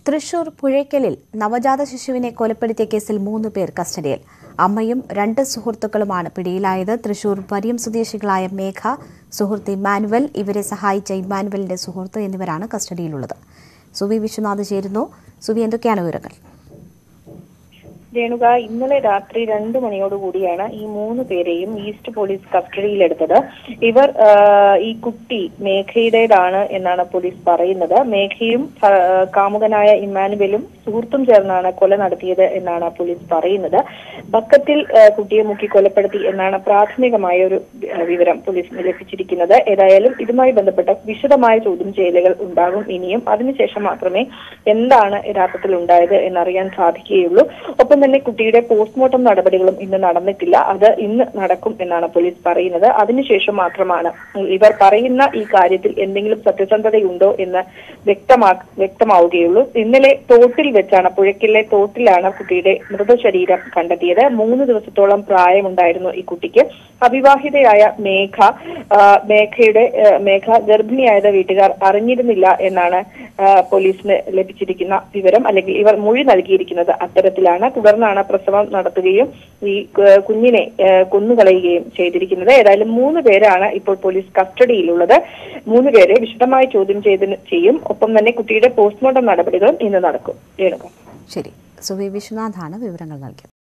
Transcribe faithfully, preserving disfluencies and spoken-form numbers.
തൃശൂർ പുഴയ്ക്കലിൽ നവജാത ശിശുവിനെ കൊലപ്പെടുത്തിയ കേസിൽ മൂന്ന് പേർ കസ്റ്റഡിയിൽ. അമ്മയും രണ്ട് സുഹൃത്തുക്കളുമാണ് പിടിയിലായത്. തൃശൂർ പരിയം സ്വദേശികളായ മേഘ, സുഹൃത്ത് ഇമ്മാനുവൽ, ഇവരെ സഹായിച്ച ഇമ്മാനുവലിന്റെ സുഹൃത്ത് എന്നിവരാണ് കസ്റ്റഡിയിലുള്ളത്. സുവി വിശ്വനാഥ് ചേരുന്നു. സുവി, എന്തൊക്കെയാണ് വിവരങ്ങൾ? രേണുക, ഇന്നലെ രാത്രി രണ്ടു മണിയോടുകൂടിയാണ് ഈ മൂന്ന് പേരെയും ഈസ്റ്റ് പോലീസ് കസ്റ്റഡിയിലെടുത്തത്. ഇവർ ഈ കുട്ടി മേഘയുടേതാണ് എന്നാണ് പോലീസ് പറയുന്നത്. മേഘയും കാമുകനായ ഇമ്മാനുവലും സുഹൃത്തും ചേർന്നാണ് കൊല നടത്തിയത് എന്നാണ് പോലീസ് പറയുന്നത്. ബക്കറ്റിൽ കുട്ടിയെ മുക്കി കൊലപ്പെടുത്തി എന്നാണ് പ്രാഥമികമായ ഒരു വിവരം പോലീസിന് ലഭിച്ചിരിക്കുന്നത്. ഏതായാലും ഇതുമായി ബന്ധപ്പെട്ട വിശദമായ ചോദ്യം ചെയ്യലുകൾ ഉണ്ടാകും ഇനിയും. അതിനുശേഷം മാത്രമേ എന്താണ് യഥാർത്ഥത്തിൽ ഉണ്ടായത് എന്നറിയാൻ സാധിക്കുകയുള്ളൂ. ഒപ്പം തന്നെ കുട്ടിയുടെ പോസ്റ്റ്മോർട്ടം നടപടികളും ഇന്ന് നടന്നിട്ടില്ല. അത് ഇന്ന് നടക്കും എന്നാണ് പോലീസ് പറയുന്നത്. അതിനുശേഷം മാത്രമാണ് ഇവർ പറയുന്ന ഈ കാര്യത്തിൽ എന്തെങ്കിലും സത്യസന്ധതയുണ്ടോ എന്ന് വ്യക്തമാ വ്യക്തമാവുകയുള്ളൂ. ഇന്നലെ തോട്ടിൽ വെച്ചാണ്, പുഴയ്ക്കലിലെ തോട്ടിലാണ് കുട്ടിയുടെ മൃതശരീരം കണ്ടെത്തിയത്. മൂന്ന് ദിവസത്തോളം പ്രായമുണ്ടായിരുന്നു ഈ കുട്ടിക്ക്. അവിവാഹിതയായ മേഘ മേഘയുടെ മേഘ ഗർഭിണിയായത് വീട്ടുകാർ അറിഞ്ഞിരുന്നില്ല എന്നാണ് പോലീസിന് ലഭിച്ചിരിക്കുന്ന വിവരം. അല്ലെങ്കിൽ ഇവർ മൊഴി നൽകിയിരിക്കുന്നത് അത്തരത്തിലാണ്. തുടർന്നാണ് പ്രസവം നടത്തുകയും ഈ കുഞ്ഞിനെ കൊന്നുകളയുകയും ചെയ്തിരിക്കുന്നത്. ഏതായാലും മൂന്ന് പേരാണ് ഇപ്പോൾ പോലീസ് കസ്റ്റഡിയിലുള്ളത്. മൂന്ന് പേരെ വിശദമായി ചോദ്യം ചെയ്ത് ചെയ്യും. ഒപ്പം തന്നെ കുട്ടിയുടെ പോസ്റ്റ്മോർട്ടം നടപടികളും ഇന്ന് നടക്കും. രേണുക. ശരി, സുവി വിശ്വനാഥാണ് വിവരങ്ങൾ നൽകിയത്.